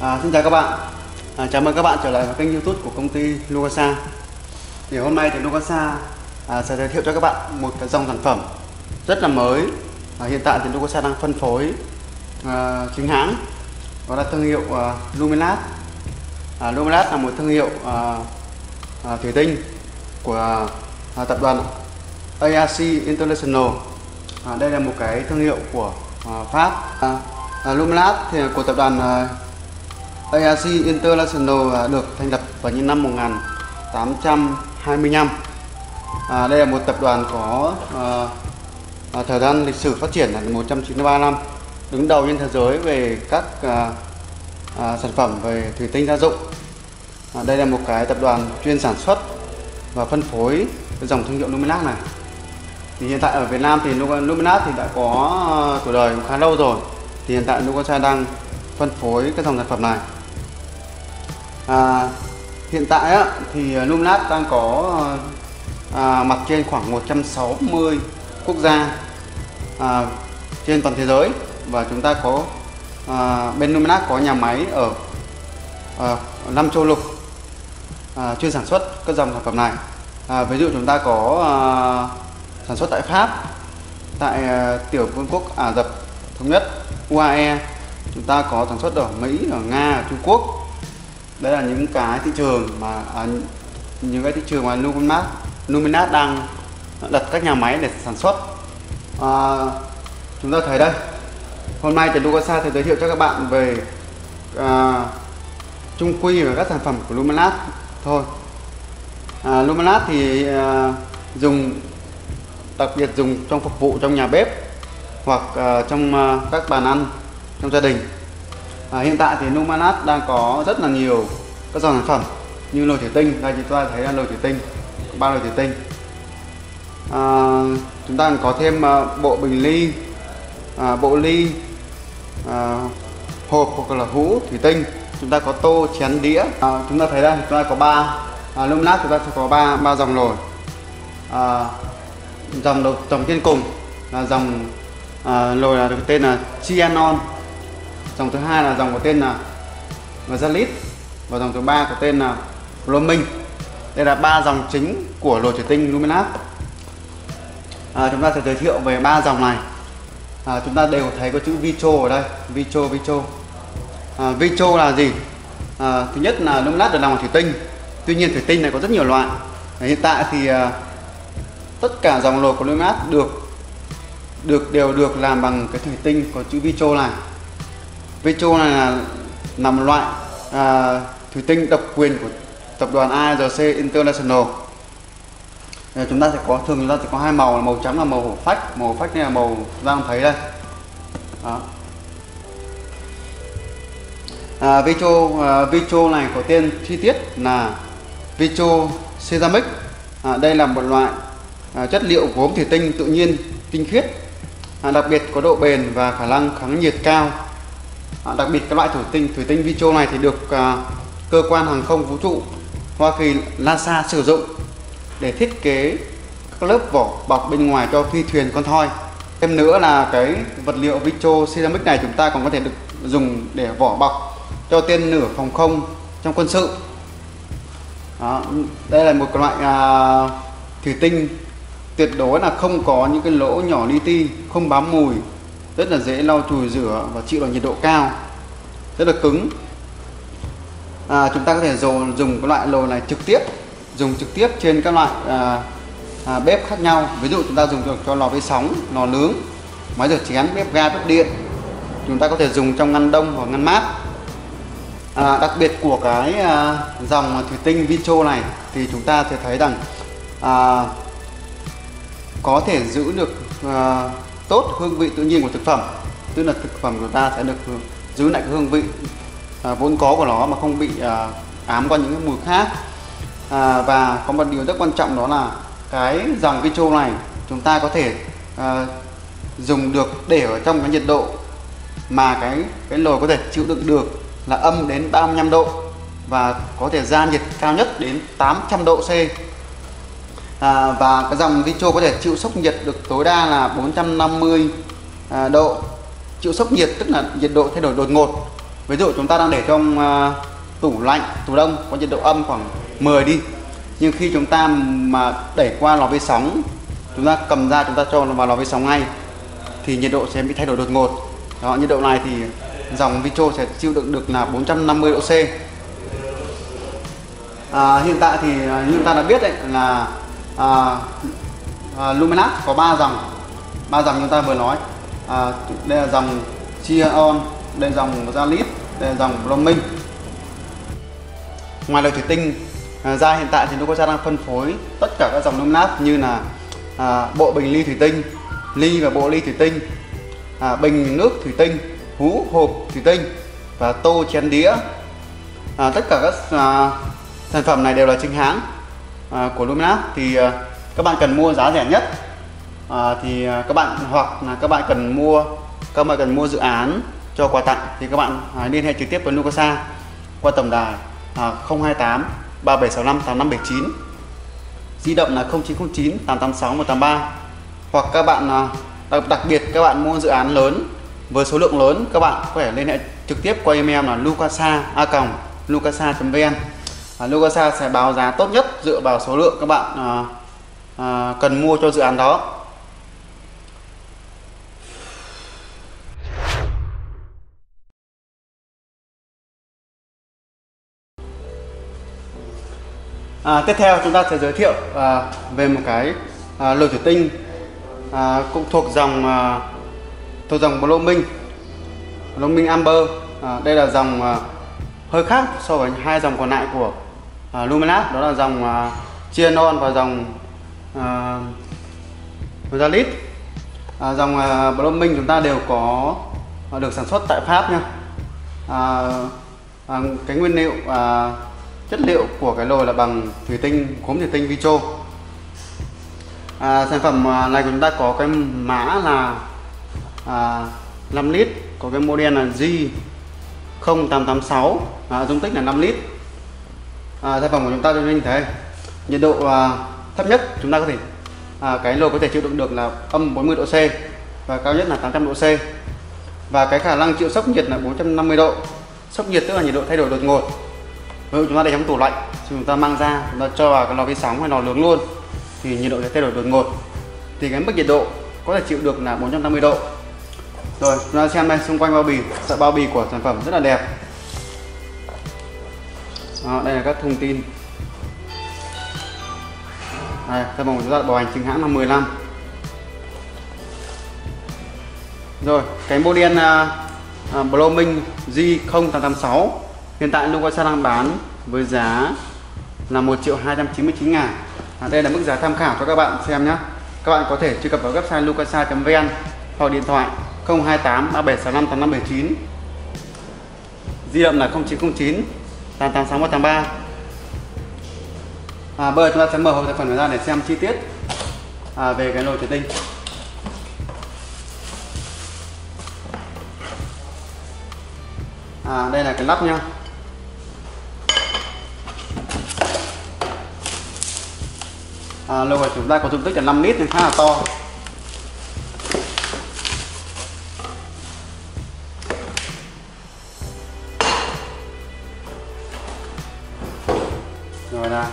Xin chào các bạn. Chào mừng các bạn trở lại với kênh YouTube của công ty Lugasa. Thì hôm nay thì Lugasa sẽ giới thiệu cho các bạn một cái dòng sản phẩm rất là mới. Hiện tại thì Lugasa đang phân phối chính hãng, đó là thương hiệu Luminate. Luminate là một thương hiệu thủy tinh của tập đoàn ARC International. Đây là một cái thương hiệu của Pháp. Luminate thì của tập đoàn ARC International được thành lập vào những năm 1825. Đây là một tập đoàn có thời gian lịch sử phát triển là 193 năm, đứng đầu trên thế giới về các sản phẩm về thủy tinh gia dụng. Đây là một cái tập đoàn chuyên sản xuất và phân phối cái dòng thương hiệu Luminate này. Thì hiện tại ở Việt Nam thì Luminate thì đã có tuổi đời khá lâu rồi. Thì hiện tại Lugasa đang phân phối cái dòng sản phẩm này. Hiện tại thì Luminate đang có mặt trên khoảng 160 quốc gia trên toàn thế giới, và chúng ta có bên Luminate có nhà máy ở 5 châu lục chuyên sản xuất các dòng sản phẩm này. Ví dụ chúng ta có sản xuất tại Pháp, tại Tiểu Vương quốc Ả Rập Thống Nhất UAE, chúng ta có sản xuất ở Mỹ, ở Nga, ở Trung Quốc. Đây là những cái thị trường mà Luminate đang đặt các nhà máy để sản xuất. Chúng ta thấy đây, hôm nay thì Lugasa sẽ giới thiệu cho các bạn về chung quy về các sản phẩm của Luminate thôi. Luminate thì đặc biệt dùng trong phục vụ trong nhà bếp hoặc trong các bàn ăn trong gia đình. Hiện tại thì Luminate đang có rất là nhiều các dòng sản phẩm như nồi thủy tinh. Đây chúng ta thấy là nồi thủy tinh, 3 nồi thủy tinh. Chúng ta có thêm bộ bình ly, bộ ly, hộp hoặc là hũ thủy tinh. Chúng ta có tô, chén, đĩa. Chúng ta thấy đây, chúng ta có 3 Luminate, chúng ta sẽ có 3 dòng nồi. Dòng trên cùng là dòng nồi là được tên là Trianon. Dòng thứ hai là dòng có tên là Galit, và dòng thứ ba có tên là Blooming. Đây là 3 dòng chính của nồi thủy tinh Luminate. Chúng ta sẽ giới thiệu về 3 dòng này. Chúng ta đều thấy có chữ Vitro ở đây. Vitro là gì? Thứ nhất là Luminate được làm bằng thủy tinh. Tuy nhiên thủy tinh này có rất nhiều loại. Hiện tại thì tất cả dòng nồi của Luminate đều được làm bằng cái thủy tinh có chữ Vitro này. Vitro này là một loại thủy tinh độc quyền của tập đoàn ARC International. Chúng ta sẽ có hai màu, là màu trắng là màu hổ phách. Màu hổ phách này là màu đang thấy đây. Vitro này có tên chi tiết là Vitro Ceramic. Đây là một loại chất liệu gốm thủy tinh tự nhiên tinh khiết, đặc biệt có độ bền và khả năng kháng nhiệt cao. Đặc biệt cái loại thủy tinh Vitro này thì được cơ quan hàng không vũ trụ Hoa Kỳ NASA sử dụng để thiết kế các lớp vỏ bọc bên ngoài cho phi thuyền con thoi. Thêm nữa là cái vật liệu Vitro Ceramic này chúng ta còn có thể được dùng để vỏ bọc cho tên lửa phòng không trong quân sự. Đây là một loại thủy tinh tuyệt đối là không có những cái lỗ nhỏ li ti, không bám mùi, rất là dễ lau chùi rửa và chịu được nhiệt độ cao, rất là cứng. Chúng ta có thể dùng cái loại nồi này dùng trực tiếp trên các loại bếp khác nhau. Ví dụ chúng ta dùng được cho lò vi sóng, lò nướng, máy rửa chén, bếp ga, bếp điện. Chúng ta có thể dùng trong ngăn đông hoặc ngăn mát. Đặc biệt của cái dòng thủy tinh Vitro này thì chúng ta sẽ thấy rằng có thể giữ được tốt hương vị tự nhiên của thực phẩm, tức là thực phẩm của ta sẽ được giữ lại cái hương vị vốn có của nó mà không bị ám qua những cái mùi khác. Và có một điều rất quan trọng, đó là cái dòng Vitro này chúng ta có thể dùng được để ở trong cái nhiệt độ mà cái nồi có thể chịu đựng được là âm đến 35 độ và có thể ra nhiệt cao nhất đến 800 độ C. Và cái dòng Vitro có thể chịu sốc nhiệt được tối đa là 450 độ. Chịu sốc nhiệt tức là nhiệt độ thay đổi đột ngột. ví dụ chúng ta đang để trong tủ lạnh, tủ đông có nhiệt độ âm khoảng 10 đi, nhưng khi chúng ta mà đẩy qua lò vi sóng, chúng ta cầm ra chúng ta cho vào lò vi sóng ngay thì nhiệt độ sẽ bị thay đổi đột ngột. Đó, nhiệt độ này thì dòng Vitro sẽ chịu đựng được là 450 độ C. Hiện tại thì như chúng ta đã biết đấy là Luminax có 3 dòng chúng ta vừa nói. Đây là dòng Chiron, đây là dòng Zalit, đây là dòng Blooming. Ngoài lò thủy tinh ra, hiện tại thì Lucosa đang phân phối tất cả các dòng Luminax như là bộ bình ly thủy tinh, ly và bộ ly thủy tinh, bình nước thủy tinh, hú hộp thủy tinh và tô chén đĩa. Tất cả các sản phẩm này đều là chính hãng của Luminax. Thì các bạn cần mua giá rẻ nhất thì các bạn, hoặc là các bạn cần mua dự án cho quà tặng thì các bạn liên hệ trực tiếp với Lucosa qua tổng đài 028 3765 8579, di động là 0909 886 183. Hoặc các bạn đặc biệt các bạn mua dự án lớn với số lượng lớn, các bạn có thể liên hệ trực tiếp qua email là lucasa@lucasa.vn. Lucasa sẽ báo giá tốt nhất dựa vào số lượng các bạn cần mua cho dự án đó. Tiếp theo chúng ta sẽ giới thiệu về một cái lò thủy tinh cũng thuộc dòng Blooming Amber. Đây là dòng hơi khác so với hai dòng còn lại của Luminax, đó là dòng Chiron và dòng Zalit. Dòng Blooming chúng ta đều có được sản xuất tại Pháp nha. Cái nguyên liệu chất liệu của cái lò là bằng thủy tinh, khóm thủy tinh Vitro. Sản phẩm này của chúng ta có cái mã là 5 lít, có cái model là G0886, dung tích là 5 lít. Sản phẩm của chúng ta như thế, nhiệt độ thấp nhất chúng ta có thể cái lò có thể chịu đựng được là âm 40 độ C và cao nhất là 800 độ C, và cái khả năng chịu sốc nhiệt là 450 độ. Sốc nhiệt tức là nhiệt độ thay đổi đột ngột. Ví dụ chúng ta để trong tủ lạnh, chúng ta mang ra, chúng ta cho vào cái lò vi sóng hay lò nướng luôn thì nhiệt độ sẽ thay đổi đột ngột. Thì cái mức nhiệt độ có thể chịu được là 450 độ. Rồi chúng ta xem đây, xung quanh bao bì, sợi bao bì của sản phẩm rất là đẹp. Đây là các thông tin. Đây, sản phẩm của chúng ta bảo hành chính hãng là 10 năm. Rồi cái model Blooming G0886 hiện tại Lucosa đang bán với giá là 1.299.000. Đây là mức giá tham khảo cho các bạn xem nhé. Các bạn có thể truy cập vào website lucasa.vn hoặc điện thoại 028 3765 8579, di động là 0909 886 183. Bây giờ chúng ta sẽ mở hộp sản phẩm ra để xem chi tiết về cái lò thủy tinh. Đây là cái nắp nha. Lò của chúng ta có dung tích là 5 lít nên khá là to. Rồi là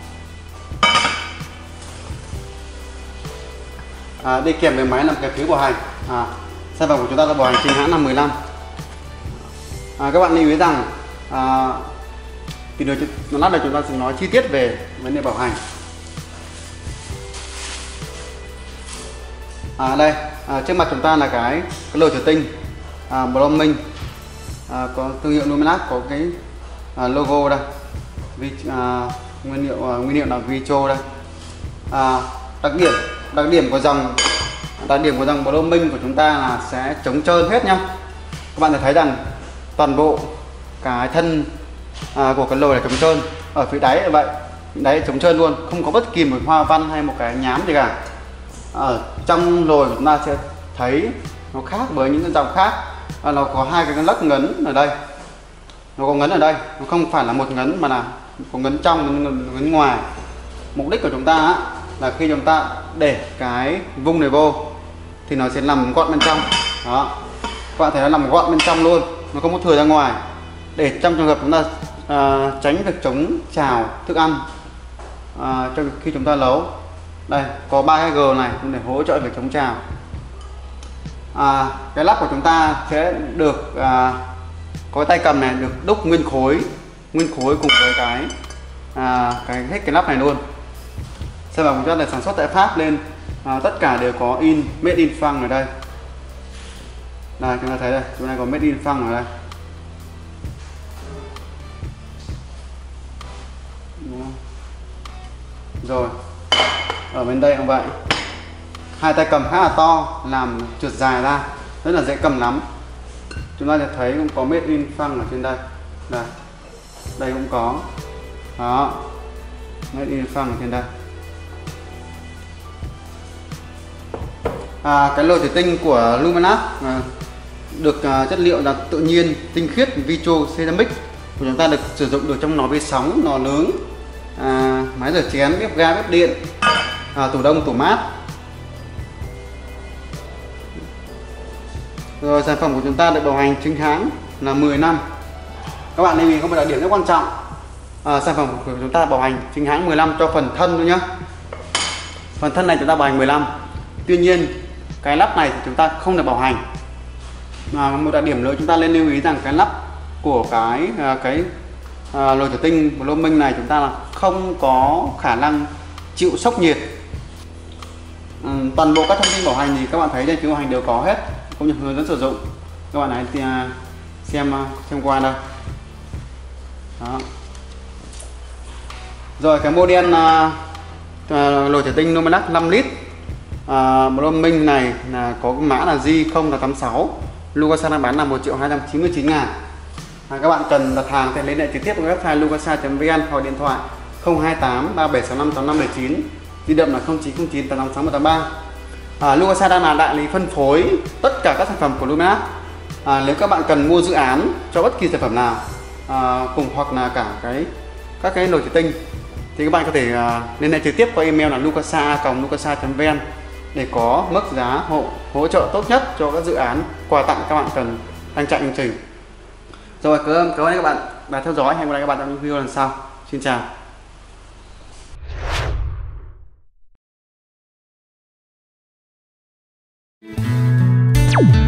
đi kèm với máy làm cái phiếu bảo hành. Sản phẩm của chúng ta là bảo hành chính hãng là 10 năm. Các bạn lưu ý rằng thì lát nữa chúng ta sẽ nói chi tiết về vấn đề bảo hành. Đây trước mặt chúng ta là cái lò thủy tinh Blooming, có thương hiệu Luminax, có cái logo đây, nguyên liệu là Vitro đây. Đặc điểm của dòng Blooming của chúng ta là sẽ chống trơn hết nhá. Các bạn sẽ thấy rằng toàn bộ cái thân của cái lò này chống trơn, ở phía đáy là vậy, đáy chống trơn luôn, không có bất kỳ một hoa văn hay một cái nhám gì cả. Ở trong lò chúng ta sẽ thấy nó khác với những cái dòng khác, nó có hai cái lắc ngấn ở đây, nó có ngấn ở đây, nó không phải là một ngấn mà là có ngấn trong, ngấn ngoài. Mục đích của chúng ta là khi chúng ta để cái vung này vô thì nó sẽ nằm gọn bên trong. Đó, các bạn thấy nó nằm gọn bên trong luôn, nó không có thừa ra ngoài. để trong trường hợp chúng ta tránh việc chống trào thức ăn trong khi chúng ta nấu. Đây có 3 cái G này để hỗ trợ việc chống trào. Cái lắp của chúng ta sẽ được có cái tay cầm này được đúc nguyên khối cùng với cái hết cái nắp này luôn. Sản phẩm của chúng ta được sản xuất tại Pháp nên tất cả đều có in made in France ở đây. Đây chúng ta thấy đây, chúng ta có made in France ở đây. Rồi ở bên đây cũng vậy, hai tay cầm khá là to làm trượt dài ra, rất là dễ cầm lắm. Chúng ta sẽ thấy cũng có made in France ở trên đây. Đây cũng có đó, made in France ở trên đây. Cái lò thủy tinh của Luminax được chất liệu là tự nhiên, tinh khiết, vitro ceramic của chúng ta được sử dụng được trong lò vi sóng, lò nướng, máy rửa chén, bếp ga, bếp điện, tủ đông, tủ mát. Rồi sản phẩm của chúng ta được bảo hành chính hãng là 10 năm. Các bạn lưu ý có một đặc điểm rất quan trọng, sản phẩm của chúng ta bảo hành chính hãng 10 năm cho phần thân thôi nhé. Phần thân này chúng ta bảo hành 15. Tuy nhiên cái lắp này thì chúng ta không được bảo hành. Một đặc điểm nữa chúng ta nên lưu ý rằng cái lắp của cái lò thủy tinh Blooming này chúng ta là không có khả năng chịu sốc nhiệt. Toàn bộ các thông tin bảo hành thì các bạn thấy trên chiếu bảo hành đều có hết, cũng như hướng dẫn sử dụng. Các bạn hãy xem qua đây. Đó. Rồi cái model lò thủy tinh Luminax 5 lít Blooming này là có mã là J086, Lugasa đang bán là 1.299.000. Các bạn cần đặt hàng thì liên hệ trực tiếp với website lugasa.vn hoặc điện thoại 028 3765 8579, di động là 0909 856 183. Lugasa đang là đại lý phân phối tất cả các sản phẩm của Luminax. Nếu các bạn cần mua dự án cho bất kỳ sản phẩm nào cùng hoặc là cả các cái lò thủy tinh thì các bạn có thể liên hệ trực tiếp qua email là lugasa.vn để có mức giá hỗ trợ tốt nhất cho các dự án quà tặng các bạn cần đăng chạy chương trình. Rồi cảm ơn các bạn đã theo dõi. Hẹn gặp lại các bạn trong những video lần sau. Xin chào.